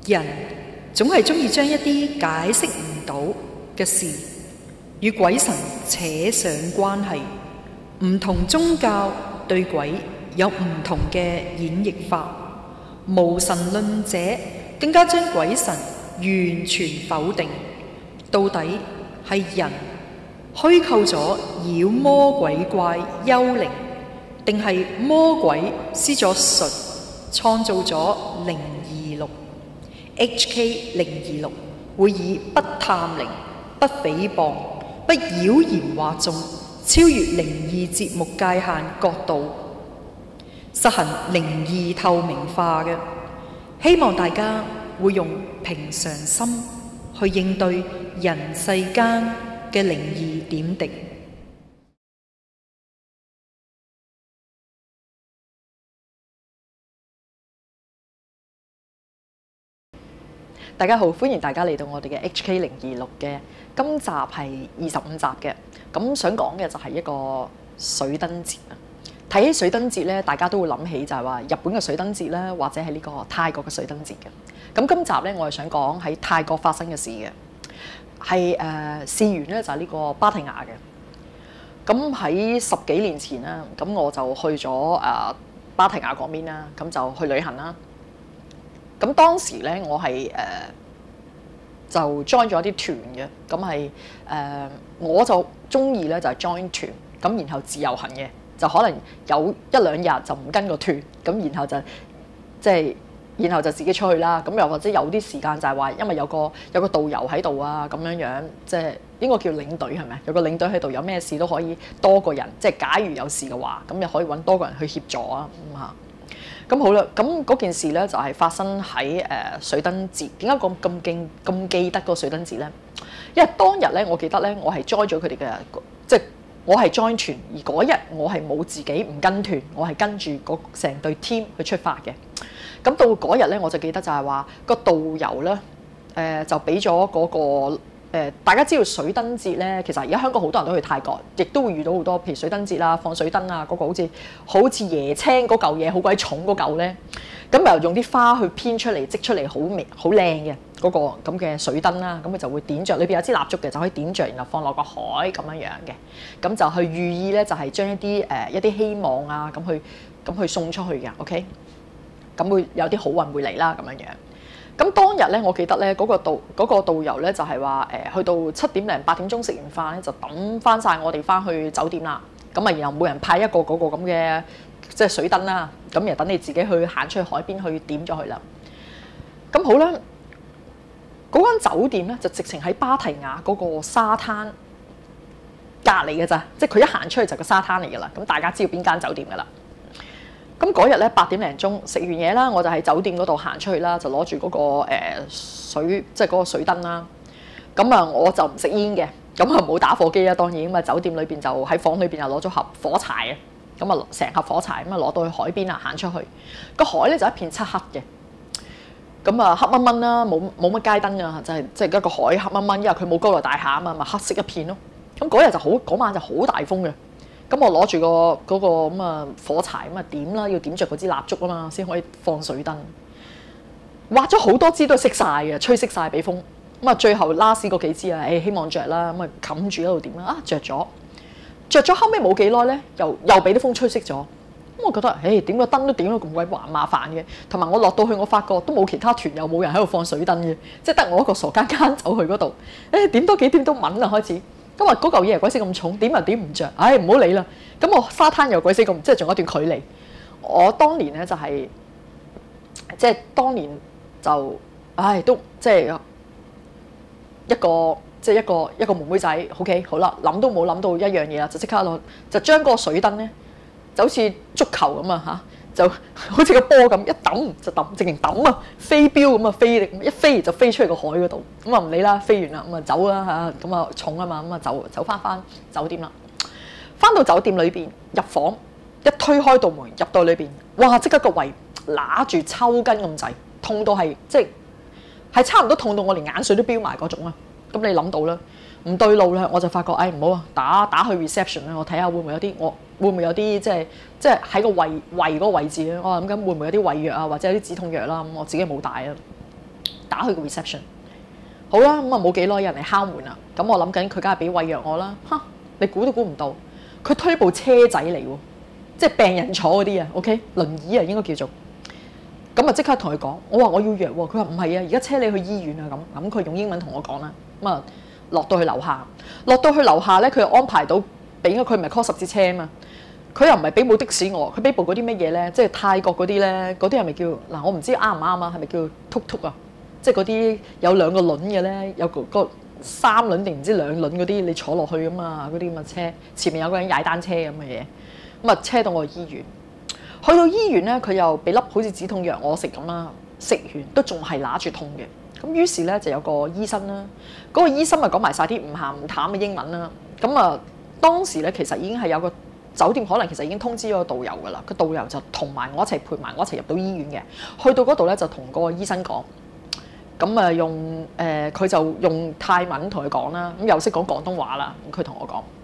人總係中意將一啲解釋唔到嘅事與鬼神扯上關係。唔同宗教對鬼有唔同嘅演繹法，無神論者更加將鬼神完全否定。到底係人虛構咗妖魔鬼怪幽靈，定係魔鬼施咗術創造咗026 HK026 會以不探靈、不誹謗、不妖言惑眾，超越靈異節目界限角度，實行靈異透明化嘅。希望大家會用平常心去應對人世間嘅靈異點滴。 大家好，歡迎大家嚟到我哋嘅 HK026嘅，今集係25集嘅。咁想講嘅就係一個水燈節啊！睇起水燈節咧，大家都會諗起就係話日本嘅水燈節啦，或者係呢個泰國嘅水燈節嘅。咁今集咧，我係想講喺泰國發生嘅事嘅，係事緣咧就係呢個芭提雅嘅。咁喺10幾年前啦，咁我就去咗芭提雅嗰邊啦，咁就去旅行啦。咁當時咧，我係就 join 咗啲團嘅，咁係我就中意咧就係 join 團，咁然後自由行嘅，就可能有1-2日就唔跟個團，咁然後就然後就自己出去啦。咁又或者有啲時間就係話，因為有個導遊喺度啊，咁樣樣即係應該叫領隊係咪？有個領隊喺度，有咩事都可以多個人，即係假如有事嘅話，咁又可以揾多個人去協助啊咁嚇。咁好啦，咁嗰件事咧就係發生喺水燈節。點解咁記得個水燈節咧？因為當日咧，我記得咧，我係 join 咗佢哋嘅，即係我係 join 團，而嗰日我係冇自己唔跟團，我係跟住成隊 team 去出發嘅。咁到嗰日咧，我就記得就係話個導遊咧，就俾咗嗰個。大家知道水燈節咧，其實而家香港好多人都去泰國，亦都會遇到好多，譬如水燈節啦、放水燈啊，嗰個好似椰青嗰嚿嘢，好鬼重嗰嚿咧，咁又用啲花去編出嚟、織出嚟，好靚嘅嗰個咁嘅水燈啦，咁佢就會點着，裏邊有支蠟燭嘅，就可以點着，然後放落個海咁樣樣嘅，咁就去寓意咧，就係將一啲希望啊，咁去送出去嘅 ，OK， 咁會有啲好運會嚟啦，咁樣樣。咁當日咧，我記得咧嗰個導遊咧就係話去到7點零8點鐘食完飯咧，就抌翻晒我哋翻去酒店啦。咁啊，然後每人派一個嗰個咁嘅即係水燈啦。咁然後等你自己去行出去海邊去點咗佢啦。咁好啦，嗰間酒店咧就直情喺芭提雅嗰個沙灘隔離嘅咋，即係佢一行出去就個沙灘嚟㗎啦。咁大家知道邊間酒店㗎啦。咁嗰日咧8點零鐘食完嘢啦，我就喺酒店嗰度行出去啦，就攞住嗰個水，即係嗰個水燈啦。咁啊，我就唔食煙嘅，咁啊冇打火機啦，當然咁啊，酒店裏邊就喺房裏邊又攞咗盒火柴嘅，咁啊成盒火柴咁啊攞到去海邊啊，行出去個海咧就一片漆黑嘅，咁啊黑掹掹啦，冇乜街燈啊，就係即係一個海黑掹掹，因為佢冇高樓大廈啊嘛，咪黑色一片咯。咁嗰日就嗰晚就好大風嘅。咁我攞住嗰個咁啊火柴咁啊點啦，要點着嗰支蠟燭啊嘛，先可以放水燈。畫咗好多支都熄晒嘅，吹熄晒俾風。咁啊最後 last 嗰幾支啊，希望着啦，咁啊冚住喺度點啦，啊着咗後尾冇幾耐咧，又俾啲風吹熄咗。咁我覺得，點個燈都點到咁鬼麻煩嘅，同埋我落到去我發覺都冇其他團，又冇人喺度放水燈嘅，即係得我一個傻更更走去嗰度，點多幾點都蚊啦開始。咁啊嗰嚿嘢鬼死咁重，點又點唔着，唔好理啦。咁我沙灘又鬼死咁，即係仲有一段距離。我當年咧就係、即係當年就，都即係一個妹妹仔。OK， 好啦，諗都冇諗到一樣嘢啦，就即刻攞就將嗰個水燈咧，就好似足球咁啊就好似個波咁一抌就抌，直情抌啊，飛鏢咁啊飛，一飛就飛出去個海嗰度。咁啊唔理啦，飛完啦，咁啊走啦嚇，咁啊重啊嘛，咁啊走翻酒店啦。翻到酒店裏邊入房，一推開道門入到裏邊，哇！即刻個胃揦住抽筋咁滯，痛到係即係差唔多痛到我連眼水都飆埋嗰種啊！咁你諗到啦，唔對路啦，我就發覺唔好啊，打去 reception 啦，我睇下會唔會有啲即係喺個胃嗰個位置咧，我諗緊會唔會有啲胃藥啊，或者有啲止痛藥啦，咁我自己冇帶啊。 打去個 reception。好啦，咁啊冇幾耐有人嚟敲門啦，咁我諗緊佢梗係俾餵藥我啦，你估都估唔到，佢推部車仔嚟喎，即係病人坐嗰啲啊 ，OK， 輪椅啊應該叫做，咁啊即刻同佢講，我話我要藥喎，佢話唔係啊，而家車你去醫院啊咁佢用英文同我講啦，咁啊落到去樓下咧，佢又安排到俾佢唔係 call 十字車啊嘛。佢又唔係俾部的士我，佢俾部嗰啲乜嘢咧？即係泰國嗰啲咧，嗰啲係咪叫嗱？我唔知啱唔啱啊？係咪叫突突啊？即係嗰啲有兩個輪嘅咧，有個三輪定唔知兩輪嗰啲，你坐落去啊嘛，嗰啲咁嘅車，前面有個人踩單車咁嘅嘢，咁啊車到我去醫院。去到醫院咧，佢又俾粒好似止痛藥我食咁啦，食完都仲係揦住痛嘅。咁於是咧就有個醫生啦，嗰個醫生咪講埋晒啲唔鹹唔淡嘅英文啦。咁啊當時咧其實已經係有個酒店可能其實已經通知咗個導遊㗎啦，個導遊就同埋我一齊陪埋我一齊入到醫院嘅。去到嗰度咧就同個醫生講，咁啊用佢就用泰文同佢講啦，咁又識講廣東話啦。咁佢同我講，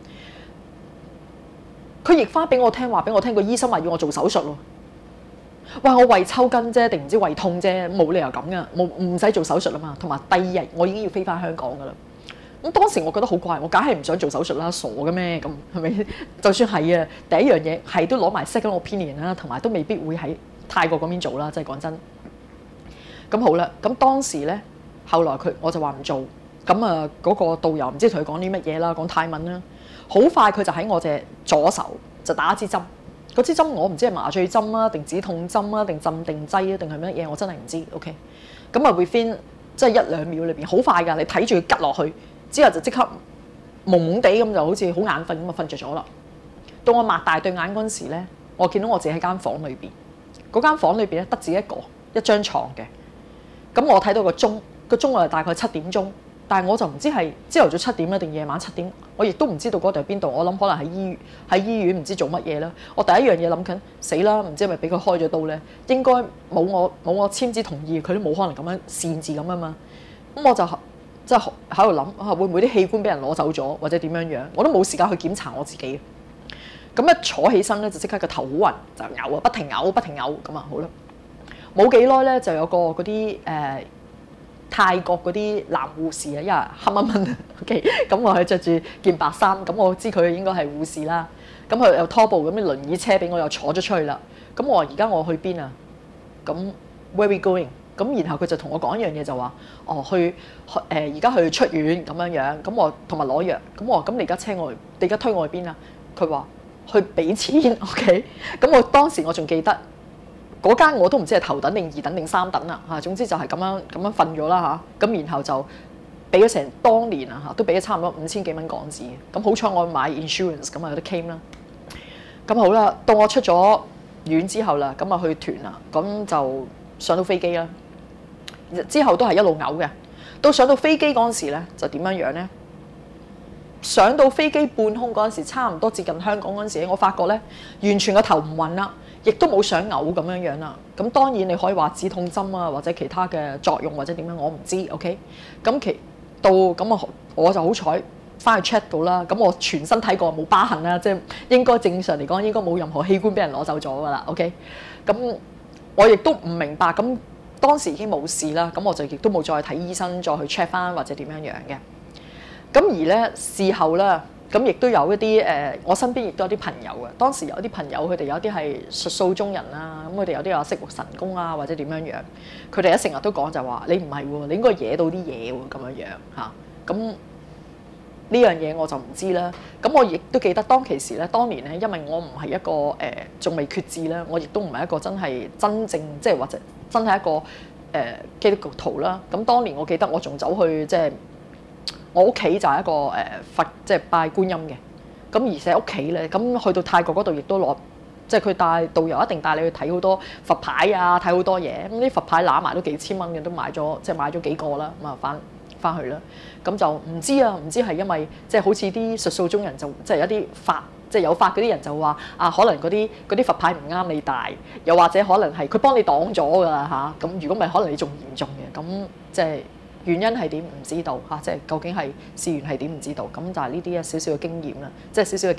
佢譯翻俾我聽，話俾我聽個醫生話要我做手術喎。哇！我胃抽筋啫，定唔知胃痛啫，冇理由咁噶，唔使做手術啊嘛。同埋第二日我已經要飛翻香港㗎啦。咁當時我覺得好怪，我梗係唔想做手術啦，傻嘅咩？咁係咪？就算係啊，第一樣嘢係都攞埋 second opinion 啦，同埋都未必會喺泰國嗰邊做啦，即係講真。咁好啦，咁當時咧，後來我就話唔做，咁啊嗰個導遊唔知同佢講啲乜嘢啦，講泰文啦，好快佢就喺我隻左手就打一支針，嗰支針我唔知係麻醉針啊，定止痛針啊，定鎮定劑啊，定係乜嘢，我真係唔知。OK， 咁啊 within 即係1-2秒裏邊，好快㗎，你睇住佢吉落去。之後就即刻朦朦地咁就好似好眼瞓咁啊，瞓着咗啦。到我擘大對眼嗰陣時咧，我見到我自己喺間房裏邊，嗰間房裏邊咧得自己一張床嘅。咁我睇到個鐘啊大概7點鐘，但係我就唔知係朝頭早7點定夜晚7點，我亦都唔知道嗰度係邊度。我諗可能喺醫院唔知做乜嘢啦。我第一樣嘢諗緊死啦，唔知係咪俾佢開咗刀咧？應該冇我簽字同意，佢都冇可能咁樣擅自咁啊嘛。咁我就即係喺度諗會唔會啲器官俾人攞走咗，或者點樣樣？我都冇時間去檢查我自己。咁一坐起身咧，就即刻個頭好暈，就嘔啊，不停嘔咁啊，好啦。冇幾耐咧，就有個嗰啲泰國嗰啲男護士啊，因為黑蚊蚊 OK， 咁我係着住件白衫，咁我知佢應該係護士啦。咁佢又拖部咁嘅輪椅車俾我，又坐咗出去啦。咁我話而家我去邊啊？咁 where we going？咁然後佢就同我講一樣嘢就話，去而家去出院咁樣樣，咁我同埋攞藥，咁我話咁你而家你而家推我去邊啊？佢話去俾錢 ，OK， 咁我當時我仲記得嗰間我都唔知係頭等定2等定3等啦嚇，總之就係咁樣瞓咗啦嚇，咁然後就俾咗成當年啊嚇，都俾咗差唔多5000幾蚊港紙，咁好彩我買 insurance 咁啊有得 claim 啦，咁好啦，到我出咗院之後啦，咁啊去團啦，咁就上到飛機啦。之後都係一路嘔嘅，到上到飛機嗰陣時咧，就點樣樣咧？上到飛機半空嗰陣時，差唔多接近香港嗰陣時，我發覺咧，完全個頭唔暈啦，亦都冇想嘔咁樣樣啦。咁當然你可以話止痛針啊，或者其他嘅作用或者點樣，我唔知。OK， 咁到咁啊，我就好彩翻去 check 到啦。咁我全身睇過冇疤痕啦，即係應該正常嚟講應該冇任何器官俾人攞走咗噶啦。OK， 咁我亦都唔明白咁。當時已經冇事啦，咁我就亦都冇再睇醫生，再去 check 翻或者點樣樣嘅。咁而咧事後咧，咁亦都有一啲我身邊亦都有啲朋友嘅。當時有啲朋友佢哋有啲係術數中人啦，咁佢哋有啲話識神功啊，或者點樣樣。佢哋成日都講就話你唔係喎，你應該惹到啲嘢喎咁樣樣嚇。咁呢樣嘢我就唔知啦。咁我亦都記得當其時咧，當年咧，因為我唔係一個仲未決志啦，我亦都唔係一個真正即係或者。真係一個基督徒啦，咁當年我記得我仲走去即係我屋企就係一個佛即係拜觀音嘅，咁而且屋企咧，咁去到泰國嗰度亦都攞即係佢帶導遊一定帶你去睇好多佛牌啊，睇好多嘢，咁啲佛牌揦埋都幾千蚊嘅，都買咗幾個啦，咁啊翻去啦，咁就唔知係因為即係好似啲術數中人就即係有啲法。即係有法嗰啲人就話可能嗰啲佛牌唔啱你戴，又或者可能係佢幫你擋咗㗎啦嚇。咁如果唔係，可能你仲嚴重嘅。咁即係原因係點唔知道嚇，即係究竟係事源係點唔知道。咁就係呢啲少少嘅經驗啦，即係少少嘅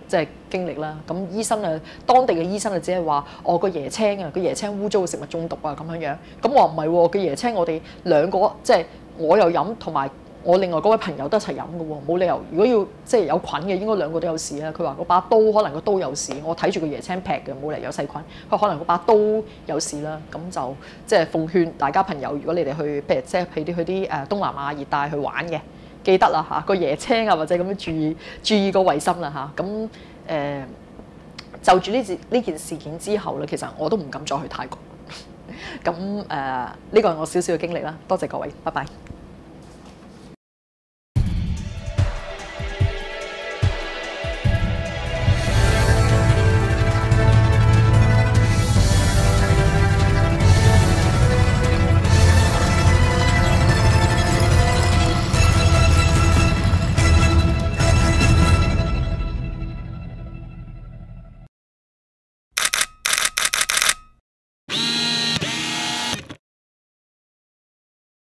即係經歷啦。咁醫生啊，當地嘅醫生啊，只係話我個椰青啊，個椰青污糟，食物中毒啊咁樣樣。咁我話唔係喎，個椰青我哋兩個即係我又飲，同埋我另外嗰位朋友都一齊飲嘅喎，冇理由如果要即係有菌嘅，應該兩個都有事啊。佢話嗰把刀可能個刀有事，我睇住個椰青劈嘅，冇理由有細菌。佢可能嗰把刀有事啦。咁就即係奉勸大家朋友，如果你哋去譬如即係去啲東南亞熱帶去玩嘅，記得啦嚇，個椰青啊或者咁樣注意個衞生啦嚇。咁就住呢件事件之後咧，其實我都唔敢再去泰國。咁呢個係我少少嘅經歷啦。多謝各位，拜拜。